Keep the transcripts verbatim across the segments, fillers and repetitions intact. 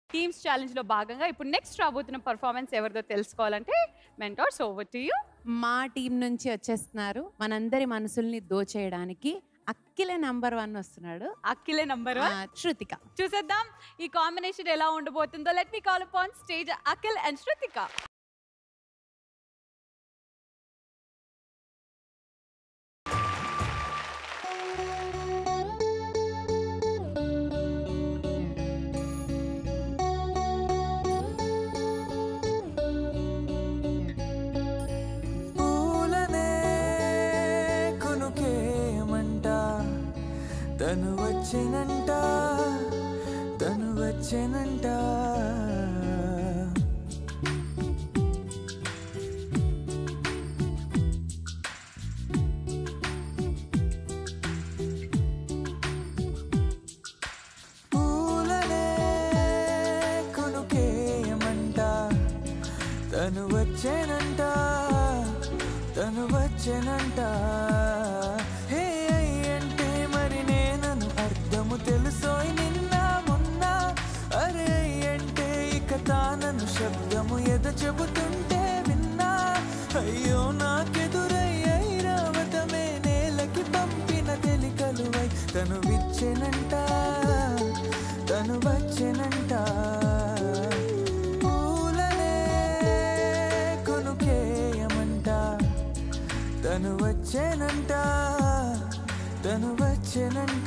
Teams challenge లో భాగంగా ఇప్పుడు నెక్స్ట్ రాబోతున్న పర్ఫార్మెన్స్ ఎవరిదో తెలుసుకోవాలంటే మెంటార్స్ ఓవర్ టు యు. మా టీం నుంచి వచ్చేస్తున్నారు మనందరి మనసుల్ని దోచేయడానికి అఖిలే నంబర్ వన్ వస్తున్నాడు. అఖిలే నంబర్ వన్ శృతిక. చూసేద్దాం ఈ కాంబినేషన్ ఎలా ఉండబోతుందో. Let me call upon stage Akhil and Shrutika. తను వచ్చేనంట తను వచ్చేనంట పూలనే కొనుకేయమంట తను వచ్చేనంట తను వచ్చేనంట. తెలుసోయ్ నిన్న మొన్న అరే అంటే ఇక తానను శబ్దము ఎద చెబుతుంటే విన్నా. అయ్యో నాకెదురయ్యై రావతమే నేలకి పంపిన తెలికలువై తను విచ్చెనంట తను వచ్చెనంట. పూలనే కొనుకేయమంట తను వచ్చేనంట తను వచ్చేనంట.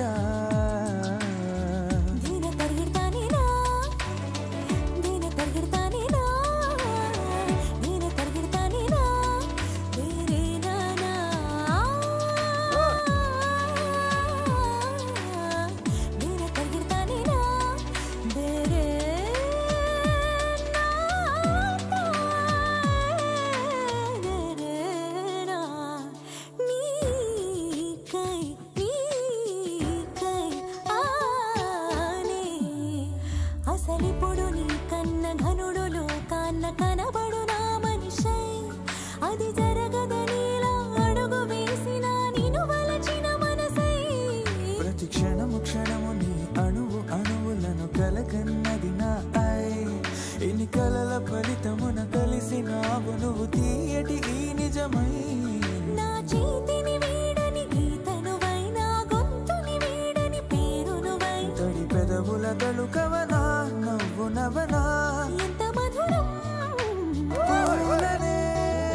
కలల ఫలితమున కలిసినావు నువ్వు తీయటి ఈ నిజమై. నా చేతిని వీడని గీతనువై నా గొంతుని వీడని పేరునువై తడి పెదవుల తలుకవనా నవ్వు నవనా ఎంత మధురం. పూలనే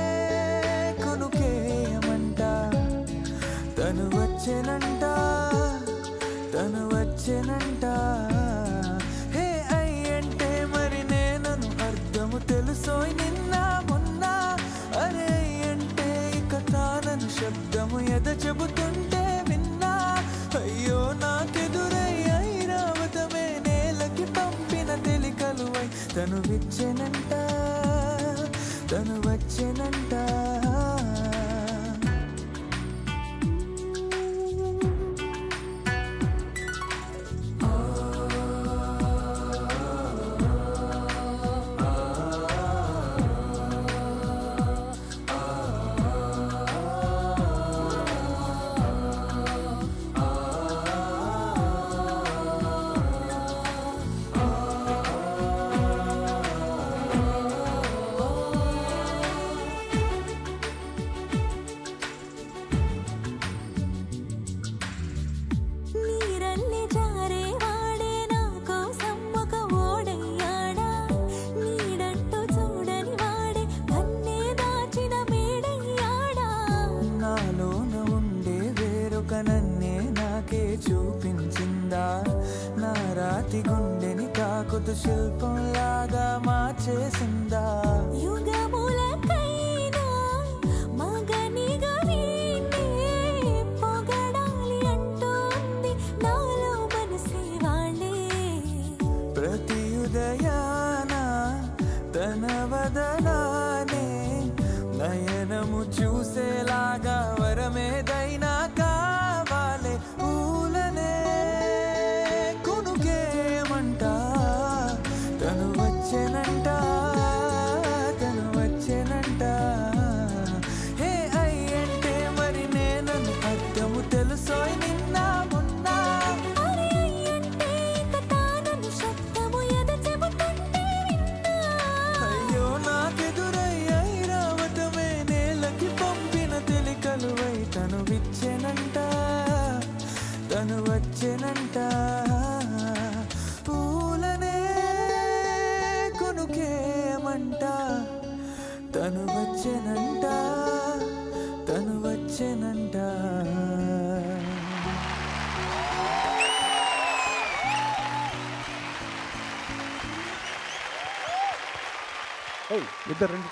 కొనుకేయమంట తను వచ్చేనంట తను వచ్చేనంట. తెలుసోయ్ నిన్న మొన్న అరే అంటే ఇక తానను శబ్దము ఎద చెబుతుంటే విన్నా. అయ్యో నాకెదురయ్యై రావతమే నేలకి పంపిన తెలికలువై తను విచ్చెనంట తను వచ్చెనంట. చూపించిందా నా రాతి గుండెని తాకుతూ శిల్పంలాగా మార్చేసిందా. యుగములకైనా మగనిగా వీణ్ణి పొగడాలి అంటోంది నాలో మనసే వాళ్ళే. ప్రతి ఉదయాన తన వదనానే నయనము చూసేలాగా వరమేదైనా కావాలే. పూలనే కొనుకేయమంట తను వచ్చేనంట తను వచ్చేనంట. హే అయ్యంటే మరి నేనను అర్థము తెలుసోయ్ నిన్న మొన్న అరే అయ్యంటే ఇక తానను శబ్దము ఎద చెబుతా. ఇద్దరు రండి.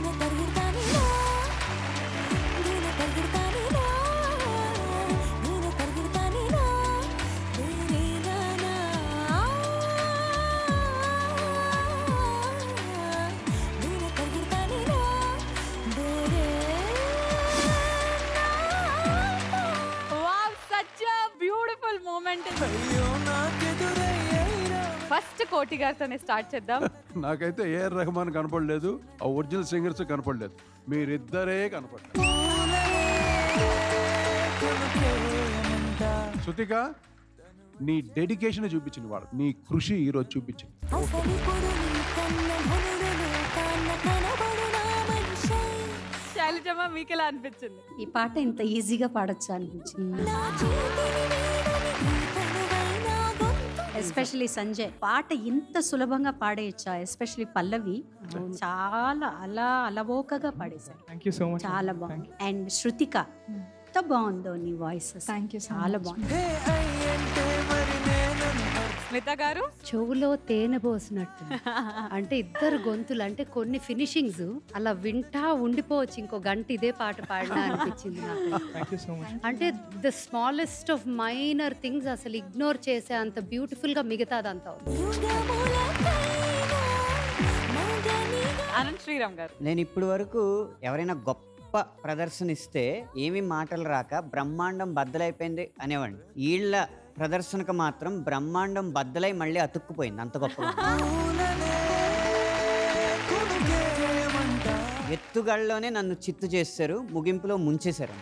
Beautiful moment. ఫస్ట్ కోటి గారితోనే స్టార్ట్ చేద్దాం. నాకైతే ఏఆర్ రెహమాన్ కనపడలేదు, ఆ ఒరిజినల్ సింగర్స్ కనపడలేదు, మీరిద్దరే కనపడ్డారు. శృతిక, నీ డెడికేషన్ చూపించింది వాడు, నీ కృషి ఈరోజు చూపించింది. శైలజమ్మ, మీకు ఎలా అనిపించింది? ఈ పాట ఇంత ఈజీగా పాడొచ్చా అనిపించింది. ఎస్పెషలీ సంజయ్ పాట ఇంత సులభంగా పాడేయచ్చా, ఎస్పెషలీ పల్లవి చాలా అలా అలవోకగా పాడేశారు. చాలా బాగుంది. అండ్ శృతిక ఎంత బాగుందో నీ వాయిస్, చాలా బాగుంది. స్మిత గారు, చెవులో తేనె పోసినట్టు, అంటే ఇద్దరు గొంతులు, అంటే కొన్ని ఫినిషింగ్స్ అలా వింటా ఉండిపోవచ్చు ఇంకో గంట ఇదే పాట పాడినా అనిపించింది నాకు. అంటే the smallest of minor things అసలు ఇగ్నోర్ చేసే అంత బ్యూటిఫుల్ గా మిగతాదంతా. అనంత్ శ్రీరామ్ గారు, నేను ఇప్పటి వరకు ఎవరైనా గొప్ప ప్రదర్శన ఇస్తే ఏమి మాటలు రాక బ్రహ్మాండం బద్దలైపోయింది అనేవాడిని. వీళ్ళ ప్రదర్శనకు మాత్రం బ్రహ్మాండం బద్దలై మళ్ళీ అతుక్కుపోయింది, అంత గొప్పగా. ఎత్తుగళ్ళలోనే నన్ను చిత్తు చేశారు, ముగింపులో ముంచేశారు.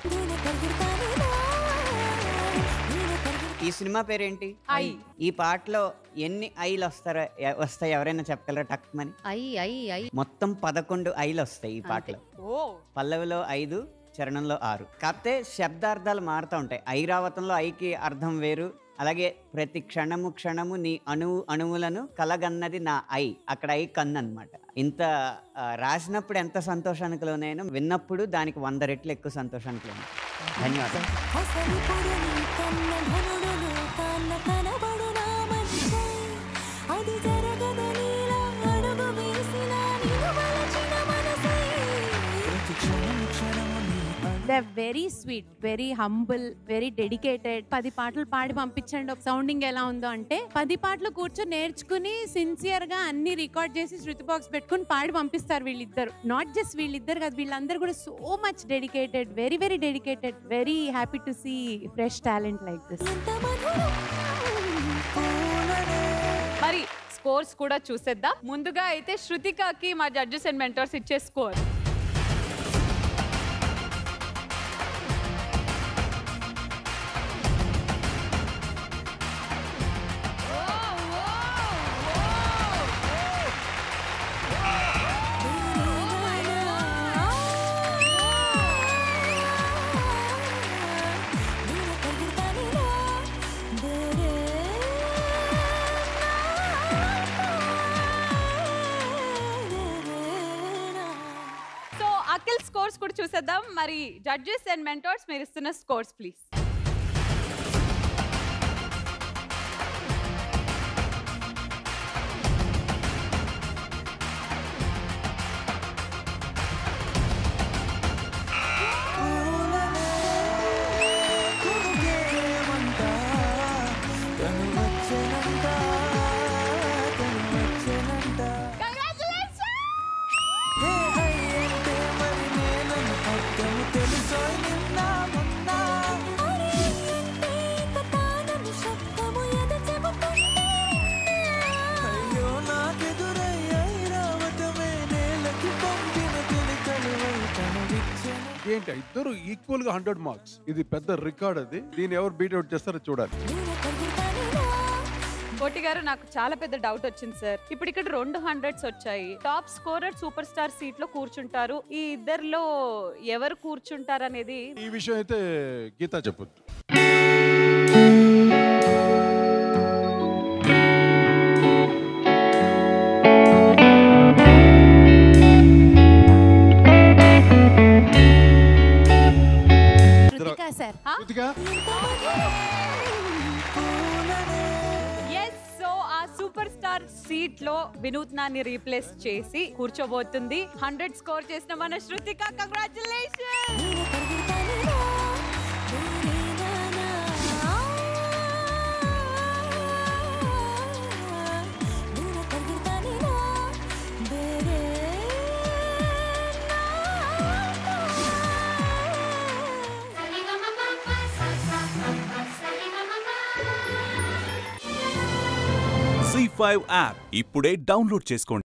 ఈ సినిమా పేరేంటి? ఐ. ఈ పాటలో ఎన్ని ఐలు వస్తారా వస్తాయి ఎవరైనా చెప్పగలరా టక్మని? ఐ ఐ ఐ మొత్తం పదకొండు ఐలు వస్తాయి ఈ పాటలో. పల్లవిలో ఐదు, చరణంలో ఆరు. కాకపోతే శబ్దార్థాలు మారుతూ ఉంటాయి. ఐరావతంలో ఐకి అర్థం వేరు, అలాగే ప్రతి క్షణము క్షణము నీ అణువు అణువులను కలగన్నది నా ఐ, అక్కడ ఐ కన్ను అనమాట. ఇంత రాసినప్పుడు ఎంత సంతోషానికి లోనైనా, విన్నప్పుడు దానికి వంద రెట్లు ఎక్కువ సంతోషానికి లోను. ధన్యవాదాలు. They very sweet, very humble, very dedicated. పది పాటలు పాడి పంపించండి ఒక సౌండింగ్ ఎలా ఉందో అంటే, పది పాటలు కూర్చొని నేర్చుకుని సిన్సియర్ గా అన్ని రికార్డ్ చేసి శృతి బాక్స్ పెట్టుకుని పాడి పంపిస్తారు వీళ్ళిద్దరు. నాట్ జస్ట్ వీళ్ళిద్దరు కాదు, వీళ్ళందరూ కూడా so much dedicated, very very dedicated. Very happy to see fresh talent like this. మరి స్కోర్స్ కూడా చూసేద్దాం. ముందుగా అయితే శృతికకి మా జడ్జెస్ అండ్ మెంటర్స్ ఇచ్చే స్కోర్. అఖిల్ స్కోర్స్ కూడా చూసేద్దాం. మరి జడ్జెస్ అండ్ మెంటర్స్ మీరు ఇస్తున్న స్కోర్స్ ప్లీజ్. ఏంటి ఇద్దరు ఈక్వల్ గా హండ్రెడ్ మార్క్స్, ఇది పెద్ద రికార్డ్. అది దీన్ని ఎవరు బీట్ అవుట్ చేస్తారో చూడాలి. కోటి గారు, నాకు చాలా పెద్ద డౌట్ వచ్చింది సార్. ఇప్పుడు ఇక్కడ రెండు హండ్రెడ్స్ వచ్చాయి, top scorer super star seat లో కూర్చుంటారు. ఈ ఇద్దరిలో ఎవరు కూర్చుంటారు అనేది ఈ విషయం అయితే గీతా చెప్పొద్దు. సూపర్ స్టార్ సీట్ లో లో వినూత్నాన్ని రీప్లేస్ చేసి కూర్చోబోతుంది హండ్రెడ్ స్కోర్ చేసిన మన Shrutika. Congratulation. Zee five app ఇప్పుడే డౌన్లోడ్ చేసుకోండి.